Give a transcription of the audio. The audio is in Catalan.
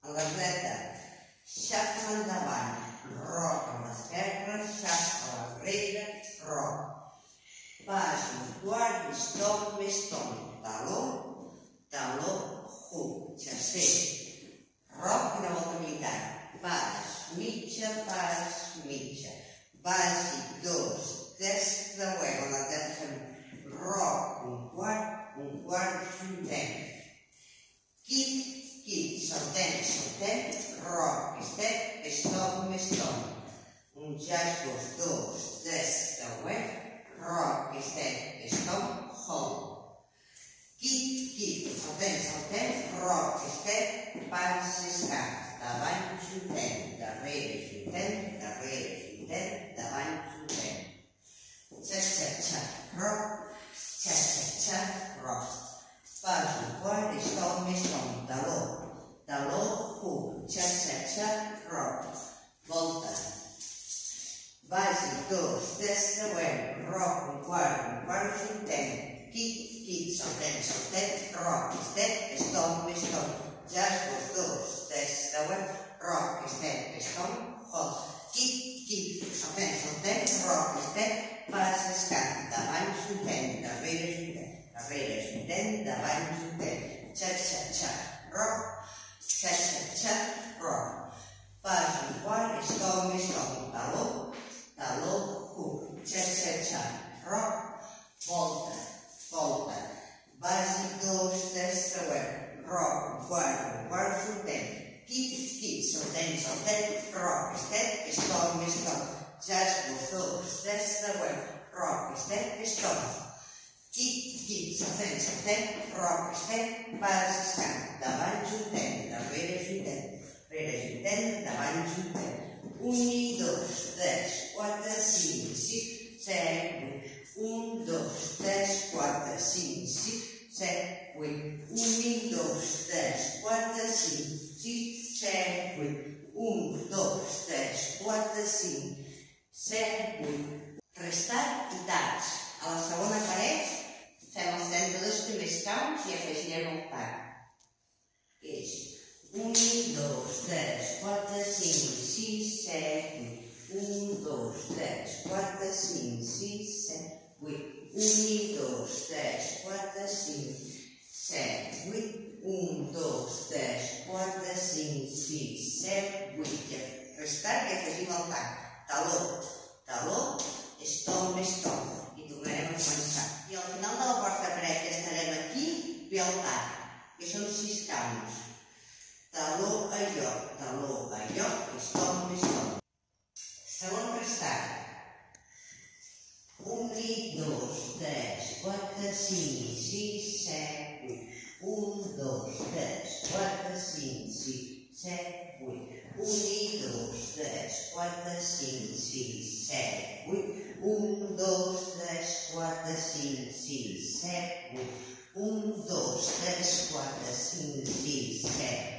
A la dreta, xafa endavant, roc a l'esquerra, xafa a l'enrere, roc. Pas un quart, més tom, taló, taló, hook, tercer. Roc i una volta militar. Pas, mitja, bàsic, 2, 3, creuem a la tercera. Roc, un quart, juntem. Quit, saltem, roc, step, tom. Un jazz, 2, 3, creuem. Rock, step, tom, hold. Quit, saltem, rock, step, pas, escap. Davant, juntem, darrere, davant, juntem. Xa, rock, xa, rock. Pas un quart, tom, taló, hook, xa, rock. Volta. Bàsic, 2, 3, següent, roc, un quart, juntem. Quit, saltem, roc, step, tom, jazz, 2, 3, següent, roc, step, tom, hold. Quit, saltem, roc, step, pas, escap, davant, juntem, darrere, juntem, davant, juntem. Xa, roc, xa, roc. Pas un quart, tom, taló, hook, xa, roc, volta. Bàsic, 2, 3, següent, roc, un quart, juntem. Quit, saltem, roc, step, tom, jazz, 2, 3, següent, roc, step, tom. Quit, saltem, roc, step, pas, escap, davant, juntem, darrere, juntem, davant, juntem. 1, 2, 3, 4, 5, 6, 7, 8. 1, 2, 3, 4, 5, 6, 7, 8. 1, 2, 3, 4, 5, 6, 7, 8. 1, 2, 3, 4, 5, 7, 8. Restat i taps. A la segona paret fem els 32 primers caus i afegirem el tap. Que és 1, 2, 3, 4, 5, 6, 7, 8. 1, 2, 3, 4, 5, 6, 7, 8. 1, 2, 3, 4, 5, 7, 8. 1, 2, 3, 4, 5, 6, 7, 8. Restat i afegim el tap. Taló, tom. I tornarem a començar. I al final de la quarta paret que estarem aquí, ve el tap, que són 6 caus. Taló a lloc, és tom. Segon restat. 1, 2, 3, 4, 5, 6, 7, 8. 1, 2, 3, 4, 5, 6, 7, 8. 1, 2, 3, 4, 5, 6, 7, 8. 1, 2, 3, 4, 5, 6, 7, 8. 1, 2, 3, 4, 5, 6, 7,